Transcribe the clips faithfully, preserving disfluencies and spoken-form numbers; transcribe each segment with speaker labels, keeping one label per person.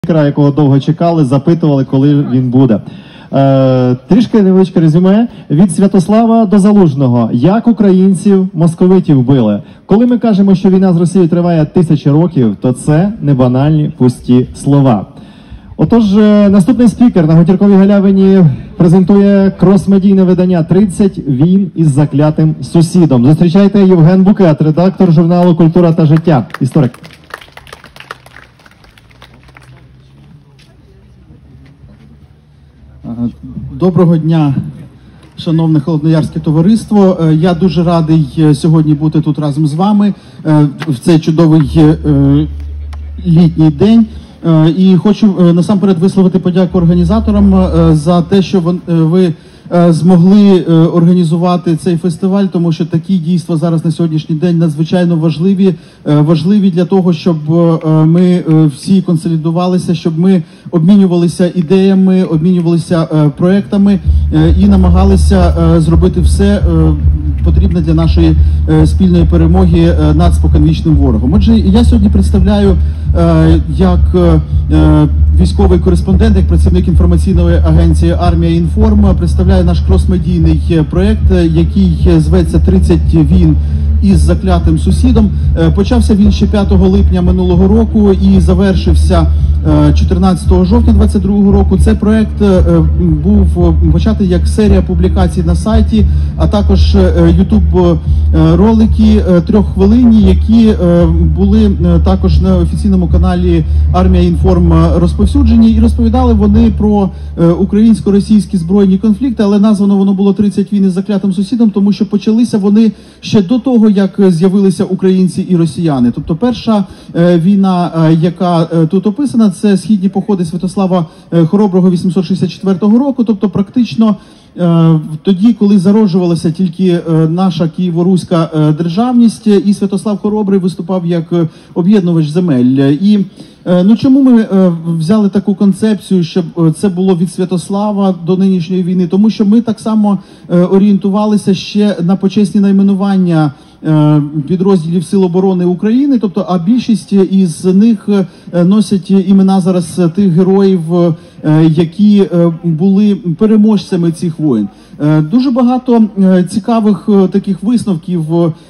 Speaker 1: Якого довго чекали, запитували, коли він буде. Е, трішки невеличке резюме від Святослава до Залужного. Як українців московитів били? Коли ми кажемо, що війна з Росією триває тисячі років, то це не банальні пусті слова. Отож, наступний спікер на Гутірковій галявині презентує крос-медійне видання «тридцять війн із заклятим сусідом». Зустрічайте Євген Букет, редактор журналу «Культура та життя», історик.
Speaker 2: Доброго дня, шановне холодноярське товариство. Я дуже радий сьогодні бути тут разом з вами в цей чудовий літній день. І хочу насамперед висловити подяку організаторам за те, що ви змогли організувати цей фестиваль, тому що такі дійства зараз на сьогоднішній день надзвичайно важливі, важливі для того, щоб ми всі консолідувалися, щоб ми обмінювалися ідеями, обмінювалися проектами і намагалися зробити все потрібне для нашої спільної перемоги над споконвічним ворогом. Отже, я сьогодні представляю як військовий кореспондент, як працівник інформаційної агенції «Армія Інформ», представляю наш крос-медійний проєкт, який зветься «тридцять війн із заклятим сусідом». Почався він ще п'ятого липня минулого року і завершився чотирнадцятого жовтня двадцять другого року. Цей проєкт був початий як серія публікацій на сайті, а також ютуб-ролики трьоххвилинні, які були також на офіційному каналі «Армія Інформ» розповсюджені, і розповідали вони про українсько-російські збройні конфлікти, але названо воно було «тридцять війн із заклятим сусідом», тому що почалися вони ще до того, як з'явилися українці і росіяни. Тобто перша війна, яка тут описана, це східні походи Святослава Хороброго вісімсот шістдесят четвертого року, тобто практично тоді, коли зароджувалася тільки наша києво-руська державність, і Святослав Хоробрий виступав як об'єднувач земель. І ну чому ми взяли таку концепцію, щоб це було від Святослава до нинішньої війни? Тому що ми так само орієнтувалися ще на почесні найменування підрозділів Сил оборони України, тобто, а більшість із них носять імена зараз тих героїв, які були переможцями цих воєн. Дуже багато цікавих таких висновків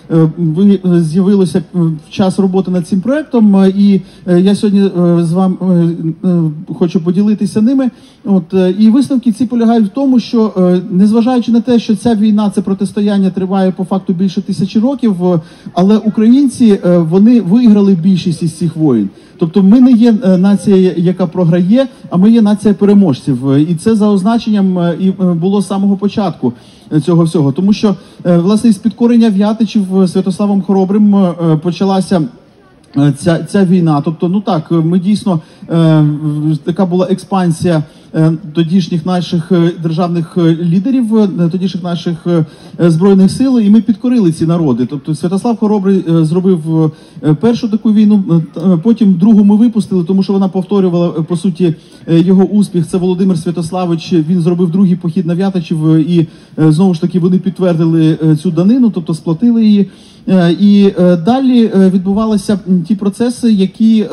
Speaker 2: з'явилося в час роботи над цим проєктом, і я сьогодні з вами хочу поділитися ними. От, і висновки ці полягають в тому, що незважаючи на те, що ця війна, це протистояння триває по факту більше тисячі років, але українці, вони виграли більшість із цих воєн. Тобто ми не є нація, яка програє, а ми є нація переможців. І це за означенням і було з самого початку цього всього. Тому що, власне, із підкорення В'ятичів Святославом Хоробрим почалася ця, ця війна. Тобто, ну так, ми дійсно, така була експансія тодішніх наших державних лідерів, тодішніх наших збройних сил, і ми підкорили ці народи. Тобто Святослав Хоробрий зробив першу таку війну, потім другу ми випустили, тому що вона повторювала, по суті, його успіх. Це Володимир Святославич, він зробив другий похід на В'ятичів, і знову ж таки вони підтвердили цю данину, тобто сплатили її. І далі відбувалися ті процеси, які,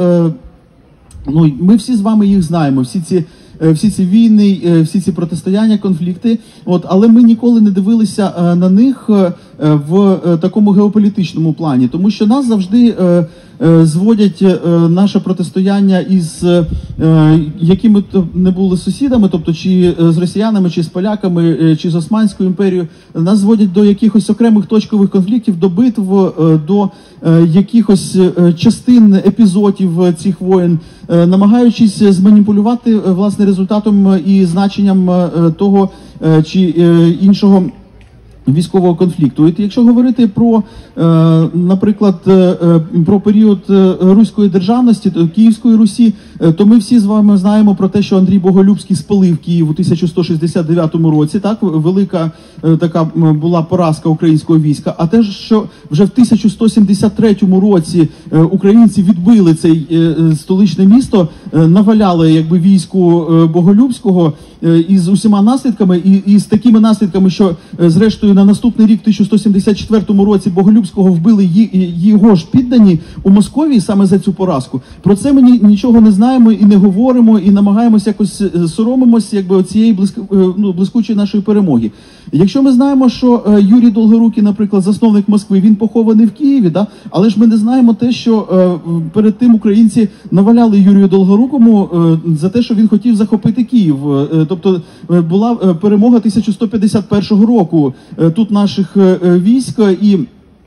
Speaker 2: ну, ми всі з вами їх знаємо, всі ці всі ці війни, всі ці протистояння, конфлікти, от, але ми ніколи не дивилися на них в такому геополітичному плані, тому що нас завжди зводять наше протистояння із якими б не були сусідами, тобто чи з росіянами, чи з поляками, чи з Османською імперією, нас зводять до якихось окремих точкових конфліктів, до битв, до якихось частин, епізодів цих воєн, намагаючись зманіпулювати, власне, результатом і значенням того чи іншого військового конфлікту. І якщо говорити про, наприклад, про період руської державності, Київської Русі, то ми всі з вами знаємо про те, що Андрій Боголюбський спалив Київ у тисяча сто шістдесят дев'ятому році, так, велика така була поразка українського війська, а те, що вже в тисяча сто сімдесят третьому році українці відбили цей столичне місто, наваляли якби війську Боголюбського, е, із усіма наслідками, і, і з такими наслідками, що е, зрештою на наступний рік, в тисяча сто сімдесят четвертому році, Боголюбського вбили ї, його ж піддані у Московії саме за цю поразку. Про це ми ні, нічого не знаємо і не говоримо, і намагаємося якось е, соромимося, якби цієї блиск, е, ну, блискучої нашої перемоги. Якщо ми знаємо, що е, Юрій Долгорукий, наприклад, засновник Москви, він похований в Києві, да? Але ж ми не знаємо те, що е, перед тим українці наваляли Юрію Долгорукому е, за те, що він хотів захопити Київ. Е, тобто е, була е, перемога тисяча сто п'ятдесят першого року е, тут наших е, військ, і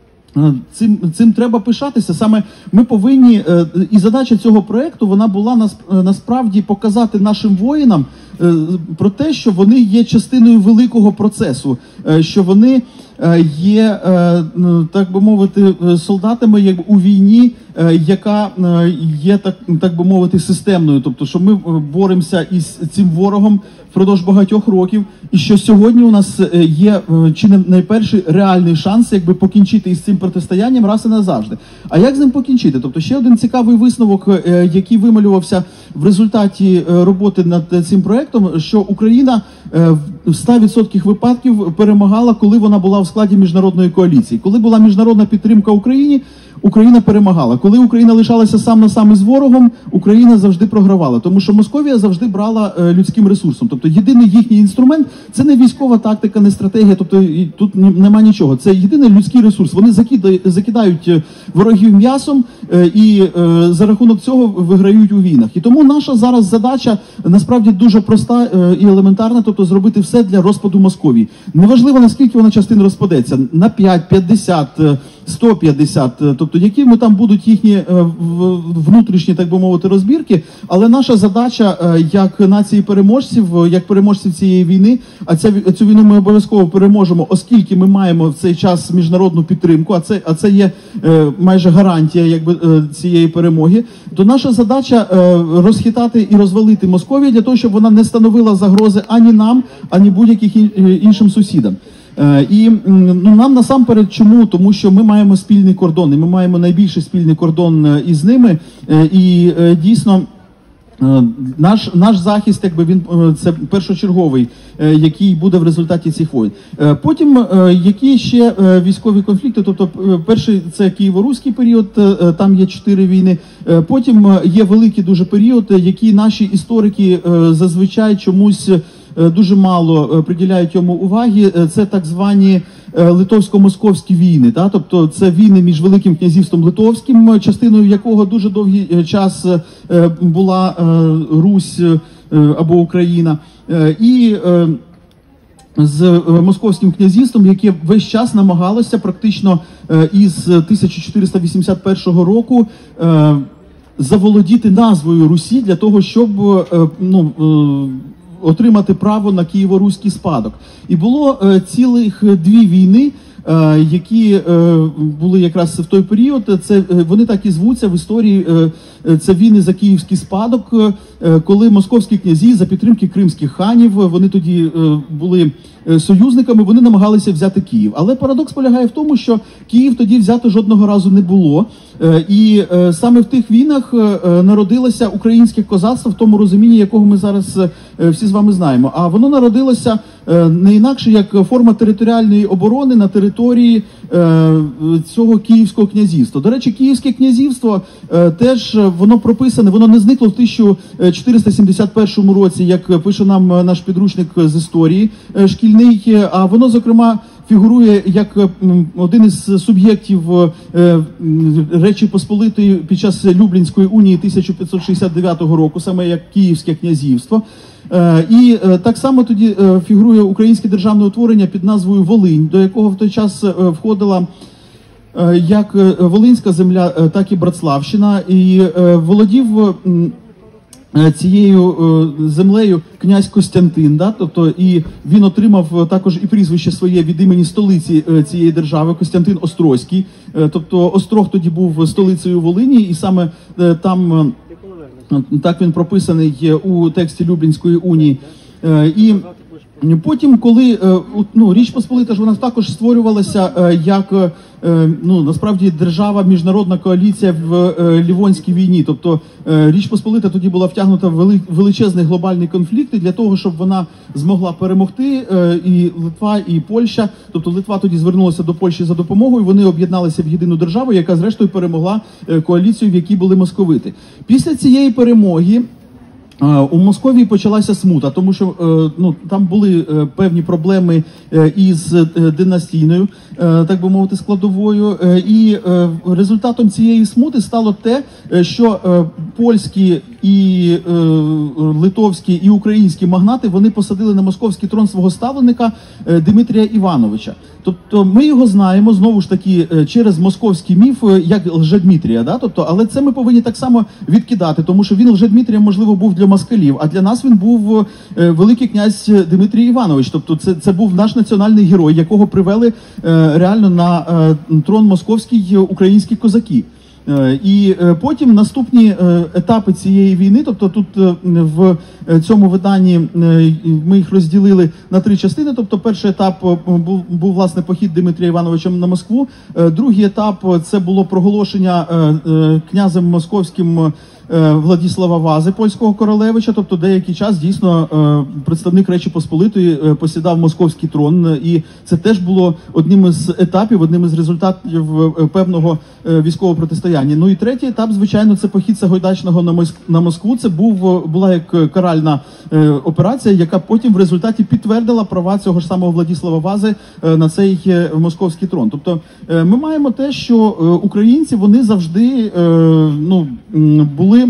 Speaker 2: Цим, цим треба пишатися. Саме ми повинні, і задача цього проєкту, вона була насправді показати нашим воїнам про те, що вони є частиною великого процесу, що вони є, так би мовити, солдатами у війні, яка є, так, так би мовити, системною. Тобто, що ми боремося із цим ворогом впродовж багатьох років, і що сьогодні у нас є чи не найперший реальний шанс, якби покінчити із цим протистоянням раз і назавжди. А як з ним покінчити? Тобто ще один цікавий висновок, який вималювався в результаті роботи над цим проєктом, що Україна в ста відсотках випадків перемагала, коли вона була в складі міжнародної коаліції. Коли була міжнародна підтримка Україні, Україна перемагала. Коли Україна лишалася сам на сам із ворогом, Україна завжди програвала. Тому що Московія завжди брала е, людським ресурсом. Тобто єдиний їхній інструмент – це не військова тактика, не стратегія, тобто і тут нема нічого. Це єдиний людський ресурс. Вони закидають, закидають ворогів м'ясом е, і е, за рахунок цього виграють у війнах. І тому наша зараз задача насправді дуже проста е, і елементарна, тобто зробити все для розпаду Московії. Неважливо, наскільки вона частин розпадеться – на п'ять, п'ятдесят, сто п'ятдесят, тобто які ми там будуть їхні е, внутрішні, так би мовити, розбірки, але наша задача е, як нації переможців, як переможців цієї війни, а ця, цю війну ми обов'язково переможемо, оскільки ми маємо в цей час міжнародну підтримку, а це, а це є е, майже гарантія якби, е, цієї перемоги, то наша задача е, розхитати і розвалити Московію для того, щоб вона не становила загрози ані нам, ані будь-яким іншим сусідам. І ну, нам насамперед чому? Тому що ми маємо спільний кордон, і ми маємо найбільший спільний кордон із ними, і дійсно наш, наш захист, якби він це першочерговий, який буде в результаті цих воєн. Потім, які ще військові конфлікти, тобто перший це києво-руський період, там є чотири війни, потім є великий дуже період, який наші історики зазвичай чомусь дуже мало приділяють йому уваги, це так звані литовсько-московські війни, та? Тобто це війни між Великим князівством Литовським, частиною якого дуже довгий час була Русь або Україна, і з Московським князівством, яке весь час намагалося практично із тисяча чотириста вісімдесят першого року заволодіти назвою Русі для того, щоб ну, отримати право на києво-руський спадок. І було е, цілих дві війни, е, які е, були якраз в той період. Це, е, вони так і звуться в історії, е, це війни за київський спадок, е, коли московські князі за підтримки кримських ханів, вони тоді е, були союзниками, вони намагалися взяти Київ. Але парадокс полягає в тому, що Київ тоді взято жодного разу не було. І саме в тих війнах народилося українське козацтво в тому розумінні, якого ми зараз всі з вами знаємо. А воно народилося не інакше, як форма територіальної оборони на території цього Київського князівства. До речі, Київське князівство теж воно прописане, воно не зникло в тисяча чотириста сімдесят першому році, як пише нам наш підручник з історії шкільний, а воно, зокрема, фігурує як один із суб'єктів Речі Посполитої під час Люблінської унії тисяча п'ятсот шістдесят дев'ятого року, саме як Київське князівство. І так само тоді фігурує українське державне утворення під назвою Волинь, до якого в той час входила як Волинська земля, так і Братславщина, і володів цією землею князь Костянтин, да? Тобто і він отримав також і прізвище своє від імені столиці цієї держави, Костянтин Острозький. Тобто Острог тоді був столицею Волині, і саме там так він прописаний у тексті Люблінської унії. І Потім, коли е, от, ну, Річ Посполита ж вона також створювалася е, як е, ну, насправді держава, міжнародна коаліція в е, Лівонській війні. Тобто е, Річ Посполита тоді була втягнута в вели, величезний глобальний конфлікт, і для того, щоб вона змогла перемогти, е, і Литва, і Польща, тобто Литва тоді звернулася до Польщі за допомогою, вони об'єдналися в єдину державу, яка зрештою перемогла е, коаліцію, в якій були московити. Після цієї перемоги у Московії почалася смута, тому що ну, там були певні проблеми із династійною, так би мовити, складовою. І результатом цієї смути стало те, що польські і литовські і українські магнати, вони посадили на московський трон свого ставленика Дмитрія Івановича. Тобто ми його знаємо, знову ж таки, через московський міф, як Лжедмитрія, да? Тобто, але це ми повинні так само відкидати, тому що він Лжедмитрієм, можливо, був для москалів, а для нас він був великий князь Дмитрій Іванович. Тобто це, це був наш національний герой, якого привели реально на трон московський українські козаки. І потім наступні етапи цієї війни, тобто тут в цьому виданні ми їх розділили на три частини. Тобто перший етап був, був власне похід Дмитрія Івановича на Москву. Другий етап це було проголошення князем московським Владислава Вази, польського королевича, тобто деякий час дійсно представник Речі Посполитої посідав московський трон, і це теж було одним із етапів, одним із результатів певного військового протистояння. Ну і третій етап, звичайно, це похід Сагайдачного на Москву. Це був, була як каральна операція, яка потім в результаті підтвердила права цього ж самого Владислава Вази на цей московський трон. Тобто ми маємо те, що українці, вони завжди ну, були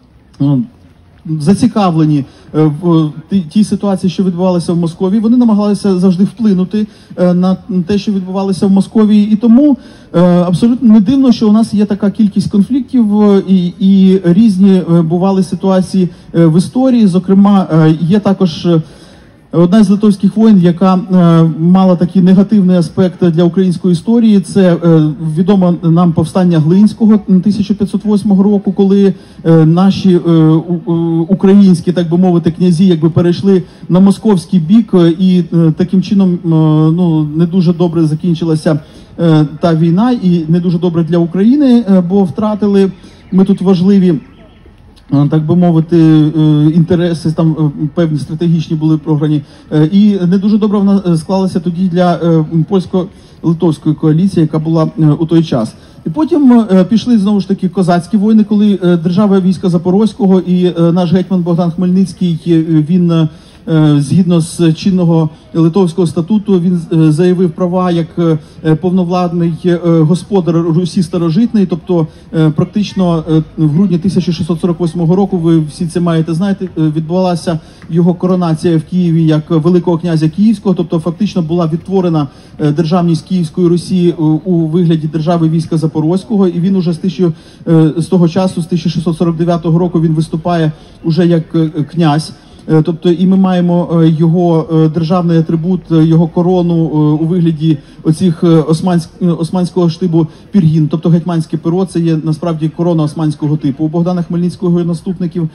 Speaker 2: зацікавлені в тій ситуації, що відбувалася в Московії. Вони намагалися завжди вплинути на те, що відбувалося в Московії. І тому абсолютно не дивно, що у нас є така кількість конфліктів і, і різні бували ситуації в історії. Зокрема, є також одна з литовських воєн, яка е, мала такий негативний аспект для української історії, це е, відомо нам повстання Глинського тисяча п'ятсот восьмого року, коли е, наші е, у, українські, так би мовити, князі якби перейшли на московський бік, і е, таким чином е, ну, не дуже добре закінчилася е, та війна, і не дуже добре для України, е, бо втратили ми тут важливі, так би мовити, інтереси, там певні стратегічні були програні. І не дуже добре вона склалася тоді для польсько-литовської коаліції, яка була у той час. І потім пішли, знову ж таки, козацькі війни, коли держава війська Запорозького і наш гетьман Богдан Хмельницький, він згідно з чинного Литовського статуту, він заявив права як повновладний господар Русі старожитної, тобто практично в грудні тисяча шістсот сорок восьмого року, ви всі це маєте знати, відбувалася його коронація в Києві як Великого князя Київського, тобто фактично була відтворена державність Київської Русі у вигляді держави війська Запорозького, і він уже з, тисячу, з того часу, з тисяча шістсот сорок дев'ятого року, він виступає уже як князь. Тобто і ми маємо його державний атрибут, його корону у вигляді оцих османськ, османського штибу пір'їн, тобто гетьманське перо, це є насправді корона османського типу у Богдана Хмельницького і наступників.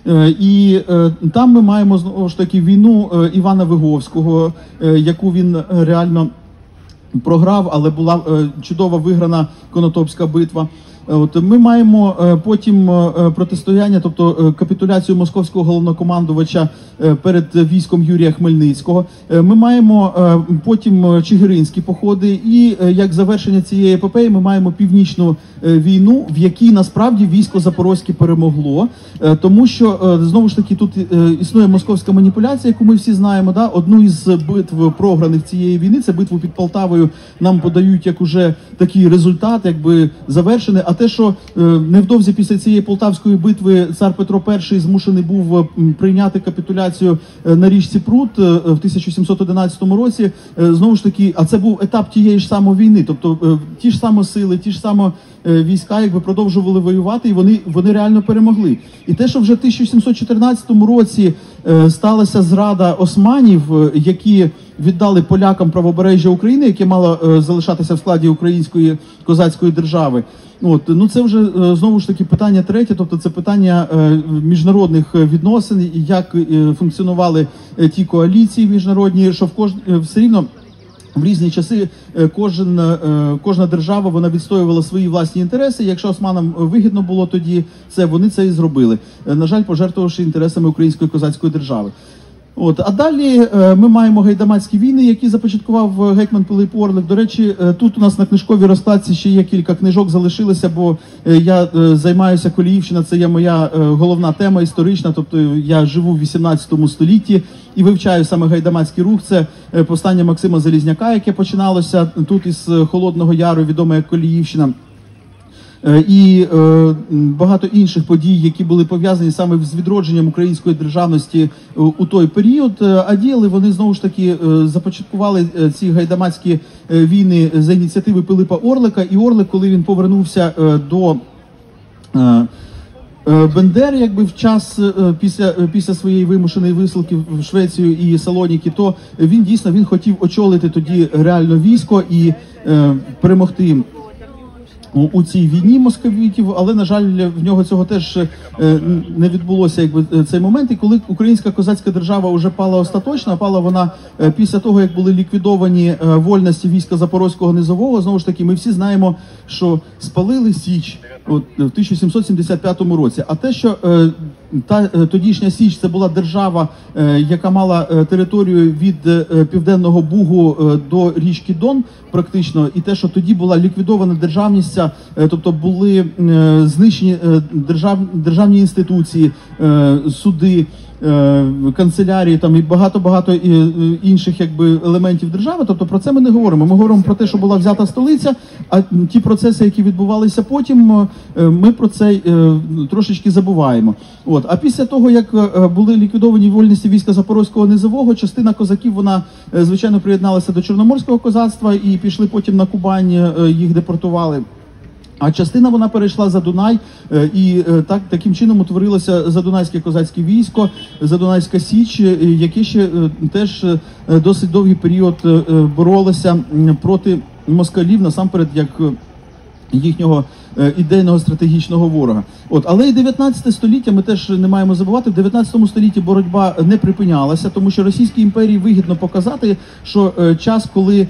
Speaker 2: І там ми маємо знову ж таки війну Івана Виговського, яку він реально програв, але була чудово виграна Конотопська битва. От ми маємо е, потім е, протистояння, тобто е, капітуляцію московського головнокомандувача е, перед військом Юрія Хмельницького. Е, ми маємо е, потім чигиринські походи, і е, як завершення цієї епопеї ми маємо північну е, війну, в якій насправді військо Запорозьке перемогло, е, тому що е, знову ж таки тут е, існує московська маніпуляція, яку ми всі знаємо. Да? Одну із битв програних цієї війни, це битву під Полтавою, нам подають як уже такий результат, якби завершений. А те, що е, невдовзі після цієї Полтавської битви цар Петро І змушений був прийняти капітуляцію на річці Прут е, в тисяча сімсот одинадцятому році, е, знову ж таки, а це був етап тієї ж самої війни, тобто е, ті ж самі сили, ті ж самі е, війська якби продовжували воювати, і вони, вони реально перемогли. І те, що вже в тисяча сімсот чотирнадцятому році е, сталася зрада османів, е, які віддали полякам правобережжя України, яке мало е, залишатися в складі української козацької держави. От, ну це вже е, знову ж таки питання третє, тобто це питання е, міжнародних відносин, і як е, функціонували е, ті коаліції міжнародні, що в кож... е, все рівно в різні часи е, кожен, е, кожна держава вона відстоювала свої власні інтереси. Якщо османам вигідно було тоді це, вони це і зробили. Е, на жаль, пожертвувавши інтересами української козацької держави. От, а далі е, ми маємо гайдамацькі війни, які започаткував гетьман Пилип Орлик. До речі, е, тут у нас на книжковій розкладці ще є кілька книжок залишилося, бо е, я е, займаюся Коліївщина, це є моя е, головна тема історична, тобто я живу в вісімнадцятому столітті і вивчаю саме гайдамацький рух. Це е, повстання Максима Залізняка, яке починалося тут із Холодного Яру, відоме як Коліївщина. І е, багато інших подій, які були пов'язані саме з відродженням української державності у той період. А діяли вони знову ж таки е, започаткували ці гайдамацькі війни за ініціативи Пилипа Орлика. І Орлик, коли він повернувся е, до е, Бендери, якби в час е, після після своєї вимушеної висилки в Швецію і Салоніки, то він дійсно він хотів очолити тоді реально військо і е, перемогти у цій війні московитів, але, на жаль, в нього цього теж не відбулося, якби, цей момент. І коли українська козацька держава вже пала остаточно, а пала вона після того, як були ліквідовані вольності війська Запорозького низового, знову ж таки, ми всі знаємо, що спалили Січ от, в тисяча сімсот сімдесят п'ятому році. А те, що та тодішня Січ, це була держава, яка мала територію від Південного Бугу до річки Дон, практично, і те, що тоді була ліквідована державність, тобто були знищені держав, державні інституції, суди, канцелярії там і багато-багато інших якби елементів держави. Тобто про це ми не говоримо. Ми говоримо про те, що була взята столиця, а ті процеси, які відбувалися потім, ми про це трошечки забуваємо. От. А після того, як були ліквідовані вольності війська Запорозького низового, частина козаків, вона, звичайно, приєдналася до Чорноморського козацтва і пішли потім на Кубань, їх депортували. А частина вона перейшла за Дунай, і так, таким чином утворилося Задунайське козацьке військо, Задунайська Січ, яке ще теж досить довгий період боролося проти москалів, насамперед, як їхнього ідейного стратегічного ворога. От, але і дев'ятнадцяте століття ми теж не маємо забувати. В дев'ятнадцятому столітті боротьба не припинялася, тому що Російській імперії вигідно показати, що час, коли,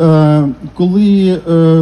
Speaker 2: коли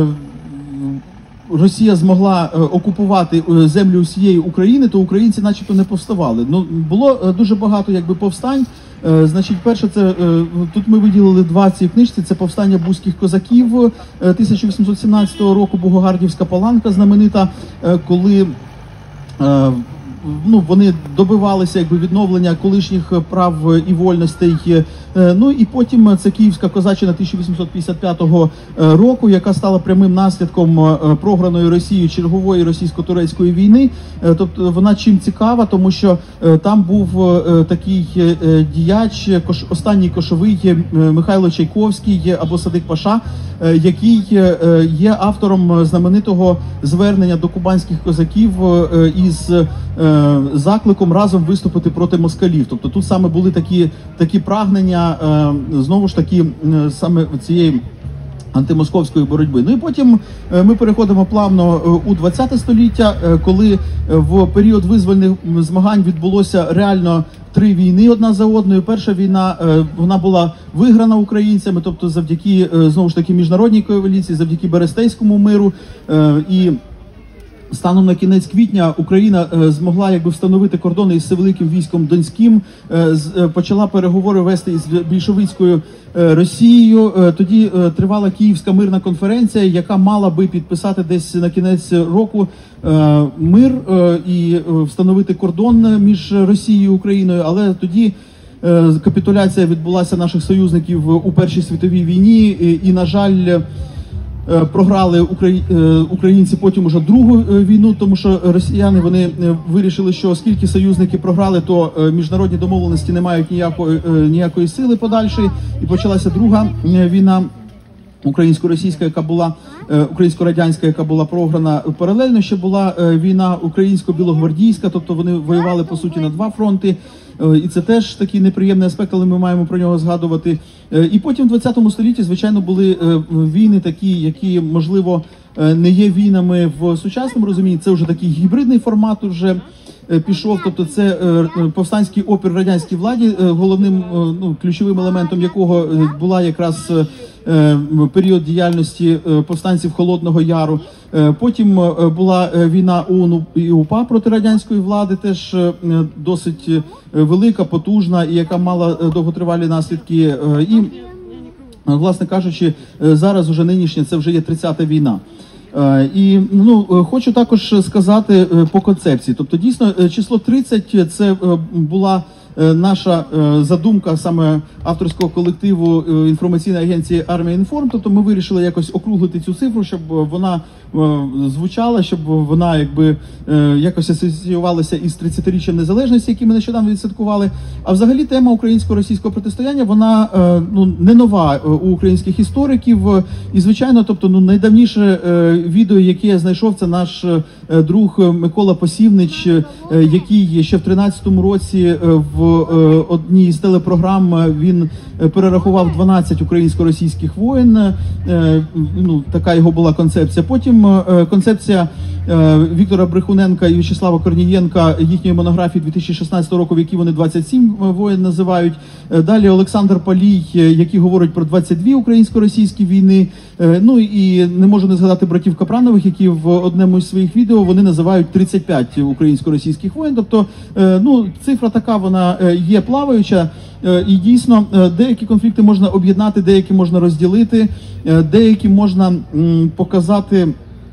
Speaker 2: Росія змогла е, окупувати е, землю усієї України, то українці начебто не повставали. Ну, було е, дуже багато якби повстань. Е, значить, перше, це е, тут ми виділили два ці книжці. Це повстання бузьких козаків е, тисяча вісімсот сімнадцятого року, Богогардівська паланка знаменита, е, коли е, ну, вони добивалися якби відновлення колишніх прав і вольностей. Ну і потім це Київська козаччина тисяча вісімсот п'ятдесят п'ятого року, яка стала прямим наслідком програної Росією чергової російсько-турецької війни. Тобто вона чим цікава, тому що там був такий діяч, останній кошовий Михайло Чайковський або Садик Паша, який є автором знаменитого звернення до кубанських козаків із закликом разом виступити проти москалів. Тобто тут саме були такі, такі прагнення, знову ж таки, саме цієї антимосковської боротьби. Ну і потім ми переходимо плавно у двадцяте століття, коли в період визвольних змагань відбулося реально три війни одна за одною. Перша війна, вона була виграна українцями, тобто завдяки, знову ж таки, міжнародній коаліції, завдяки Берестейському миру. І станом на кінець квітня Україна е, змогла якби встановити кордони із Всевеликим військом Донським, е, з, е, почала переговори вести із більшовицькою е, Росією. Е, тоді е, тривала Київська мирна конференція, яка мала би підписати десь на кінець року е, мир е, і е, встановити кордон між Росією і Україною, але тоді е, капітуляція відбулася наших союзників у Першій світовій війні і, і на жаль, програли українці потім уже другу війну, тому що росіяни вони вирішили, що оскільки союзники програли, то міжнародні домовленості не мають ніякої, ніякої сили подальшої, і почалася друга війна. українсько-російська, яка була е, українсько-радянська, яка була програна. Паралельно ще була е, війна українсько-білогвардійська, тобто вони воювали по суті на два фронти. Е, і це теж такий неприємний аспект, але ми маємо про нього згадувати. Е, і потім в двадцятому столітті, звичайно, були е, війни такі, які, можливо, е, не є війнами в сучасному розумінні. Це вже такий гібридний формат вже пішов, тобто це повстанський опір радянській владі, головним, ну, ключовим елементом якого була якраз період діяльності повстанців Холодного Яру. Потім була війна ОУН і УПА проти радянської влади, теж досить велика, потужна і яка мала довготривалі наслідки. І, власне кажучи, зараз уже нинішня, це вже є тридцята війна. І, ну, хочу також сказати по концепції. Тобто, дійсно, число тридцять – це була наша задумка саме авторського колективу інформаційної агенції «Армія Інформ». Тобто ми вирішили якось округлити цю цифру, щоб вона звучала, щоб вона якби якось асоціювалася із тридцятиріччям незалежності, які ми нещодавно відсвяткували. А взагалі тема українсько-російського протистояння, вона, ну, не нова у українських істориків. І, звичайно, тобто, ну, найдавніше відео, яке я знайшов, це наш друг Микола Посівнич, який ще в тринадцятому році в одній з телепрограм він перерахував дванадцять українсько-російських воєн. Ну, така його була концепція. Потім концепція Віктора Брехуненка і В'ячеслава Корнієнка, їхньої монографії дві тисячі шістнадцятого року, в якій вони двадцять сім воєн називають. Далі Олександр Палій, який говорить про двадцять дві українсько-російські війни. Ну і не можу не згадати братів Капранових, які в одному з своїх відео вони називають тридцять п'ять українсько-російських воєн. Тобто, ну, цифра така, вона є плаваюча. І дійсно, деякі конфлікти можна об'єднати, деякі можна розділити, деякі можна показати,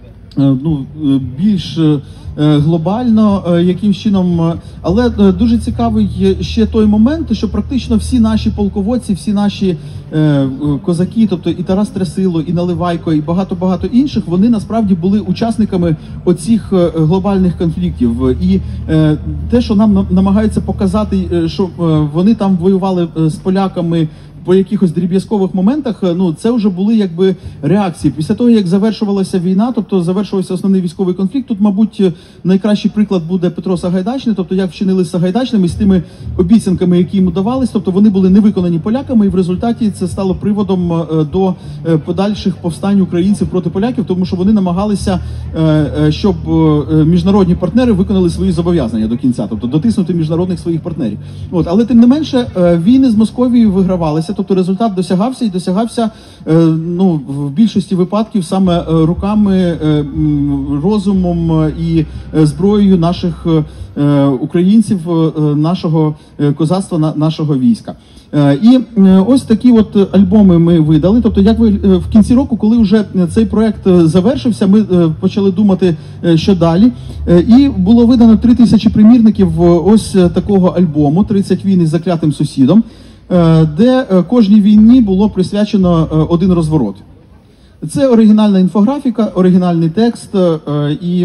Speaker 2: ну, більш глобально, яким чином. Але дуже цікавий ще той момент, що практично всі наші полководці, всі наші козаки, тобто і Тарас Трясило, і Наливайко, і багато-багато інших, вони насправді були учасниками оцих глобальних конфліктів. І те, що нам намагаються показати, що вони там воювали з поляками по якихось дріб'язкових моментах, ну, це вже були якби реакції. Після того, як завершувалася війна, тобто завершувався основний військовий конфлікт, тут, мабуть, найкращий приклад буде Петро Сагайдачний, тобто як вчинили з Сагайдачним і з тими обіцянками, які йому давались, тобто вони були не виконані поляками, і в результаті це стало приводом до подальших повстань українців проти поляків, тому що вони намагалися, щоб міжнародні партнери виконали свої зобов'язання до кінця, тобто дотиснути міжнародних своїх партнерів. От, але тим не менше, війни з Московією вигравалися. Тобто результат досягався і досягався, ну, в більшості випадків саме руками, розумом і зброєю наших українців, нашого козацтва, нашого війська. І ось такі от альбоми ми видали. Тобто, як ви в кінці року, коли вже цей проект завершився, ми почали думати, що далі. І було видано три тисячі примірників ось такого альбому «тридцять війн із заклятим сусідом», де кожній війні було присвячено один розворот. Це оригінальна інфографіка, оригінальний текст і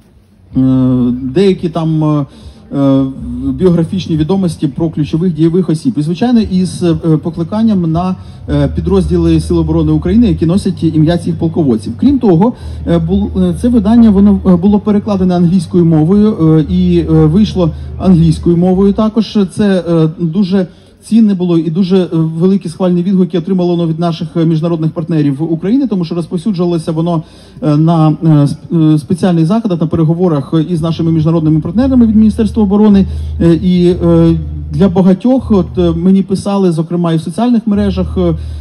Speaker 2: деякі там біографічні відомості про ключових дієвих осіб. І, звичайно, із покликанням на підрозділи Сил оборони України, які носять ім'я цих полководців. Крім того, це видання воно було перекладене англійською мовою і вийшло англійською мовою також. Це дуже цінне було і дуже великі схвальні відгуки отримало воно від наших міжнародних партнерів України, тому що розповсюджувалося воно на спеціальних заходах, на переговорах із нашими міжнародними партнерами від Міністерства оборони. І для багатьох, от мені писали, зокрема і в соціальних мережах,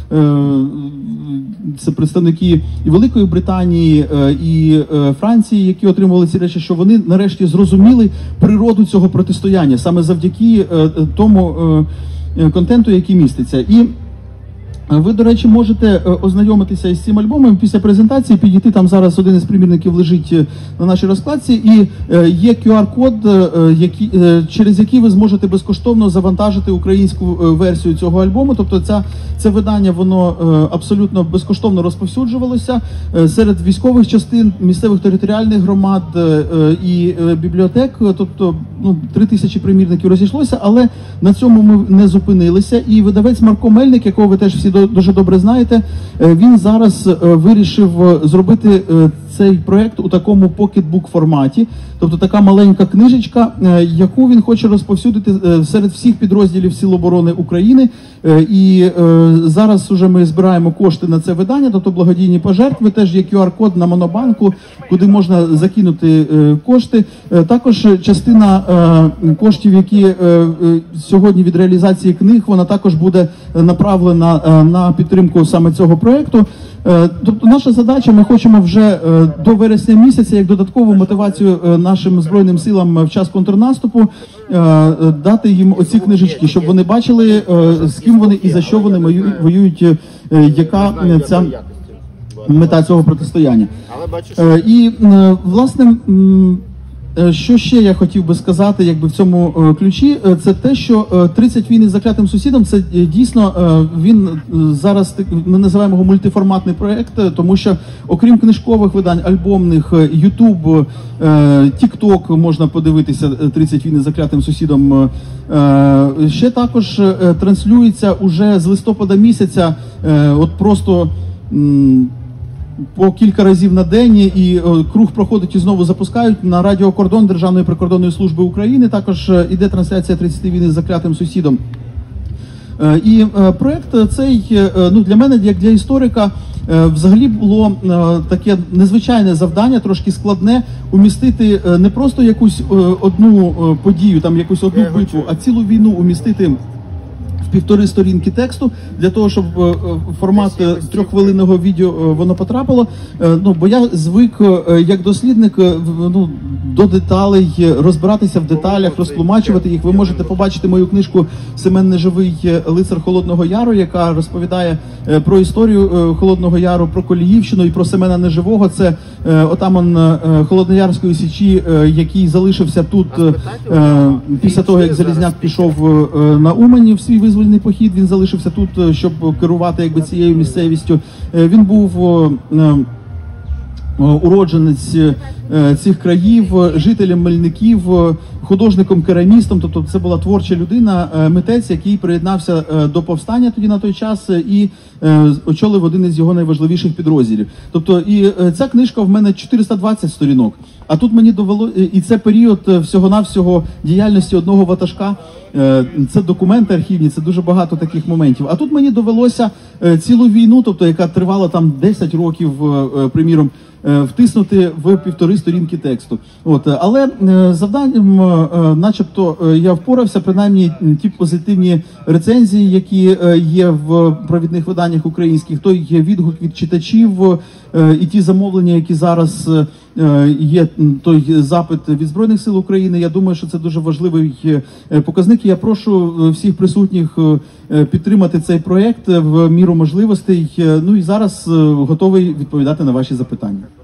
Speaker 2: це представники і Великої Британії, і Франції, які отримували ці речі, що вони нарешті зрозуміли природу цього протистояння, саме завдяки тому контенту, який міститься. І ви, до речі, можете ознайомитися із цим альбомом після презентації, підійти, там зараз один із примірників лежить на нашій розкладці, і є кю ар-код, який, через який ви зможете безкоштовно завантажити українську версію цього альбому. Тобто ця, це видання, воно абсолютно безкоштовно розповсюджувалося серед військових частин, місцевих територіальних громад і бібліотек. Тобто, ну, три тисячі примірників розійшлося, але на цьому ми не зупинилися. І видавець Марко Мельник, якого ви теж всі до- дуже добре знаєте, е, він зараз е, вирішив е, зробити е, цей проект у такому покетбук форматі, тобто така маленька книжечка, е, яку він хоче розповсюдити е, серед всіх підрозділів Сил оборони України. Е, І е, зараз уже ми збираємо кошти на це видання, тобто благодійні пожертви. Теж є ку ар код на Монобанку, куди можна закинути е, кошти. Е, Також частина е, коштів, які е, е, сьогодні від реалізації книг, вона також буде направлена е, на підтримку саме цього проекту. Е, Тобто наша задача, ми хочемо вже е, до вересня місяця, як додаткову мотивацію е, нашим Збройним силам в час контрнаступу, е, е, дати їм оці книжечки, щоб вони бачили, е, з ким вони і за що вони мою- воюють, е, яка е, ця мета цього протистояння.
Speaker 3: Але бачиш,
Speaker 2: Е, І, е, власне, м, е, що ще я хотів би сказати, якби в цьому е, ключі, е, це те, що е, тридцять війн із заклятим сусідом, це е, дійсно е, він е, зараз так- ми називаємо його мультиформатний проект, е, тому що окрім книжкових видань, альбомних, е, Ютуб, е, Тікток можна подивитися е, тридцять війн із заклятим сусідом. е, е, Ще також е, транслюється уже з листопада місяця, е, от просто. м, по кілька разів на день, і е, круг проходить і знову запускають на радіо Кордон Державної прикордонної служби України. Також е, іде трансляція тридцять війн із заклятим сусідом. Е, І е, проект цей, е, ну, для мене, як для історика, е, взагалі було е, таке незвичайне завдання, трошки складне, умістити е, не просто якусь е, одну е, подію, там якусь одну
Speaker 3: Я його
Speaker 2: битву,
Speaker 3: чую.
Speaker 2: а цілу війну умістити в півтори сторінки тексту, для того, щоб е, е, формат е, трьоххвилинного відео е, воно потрапило. Е, Ну, бо я звик, е, як дослідник, е, в- ну, до деталей, е, розбиратися в деталях, розтлумачувати їх. Ви можете побачити мою книжку «Семен Неживий. Лицар Холодного Яру», яка розповідає е, про історію е, Холодного Яру, про Коліївщину і про Семена Неживого. Це е, отаман е, Холодноярської січі, е, який залишився тут е, е, після того, як Залізняк пішов е, на Умані в свій визвольний похід. Він залишився тут, е, щоб керувати якби цією місцевістю. Е, Він був е, е, уродженець е, цих країв, е, жителем Мельників, е, художником-керамістом, тобто це була творча людина, е, митець, який приєднався е, до повстання тоді на той час е, і е, очолив один із його найважливіших підрозділів. Тобто і е, ця книжка в мене чотириста двадцять сторінок, а тут мені довело, і це період е, всього-навсього діяльності одного ватажка, е, це документи архівні, це дуже багато таких моментів. А тут мені довелося е, цілу війну, тобто яка тривала там десять років, е, е, приміром, е, втиснути в півтори сторінки тексту. От, е, але е, завданням, е, е, начебто, е, я впорався, принаймні м, ті позитивні рецензії, які е, є в провідних виданнях українських, той є відгук від читачів, е, і ті замовлення, які зараз е, е, є, м, той запит від Збройних сил України. Я думаю, що це дуже важливий е, показник. Я прошу е, всіх присутніх е, підтримати цей проект в міру можливостей. Е, Ну і зараз е, готовий відповідати на ваші запитання.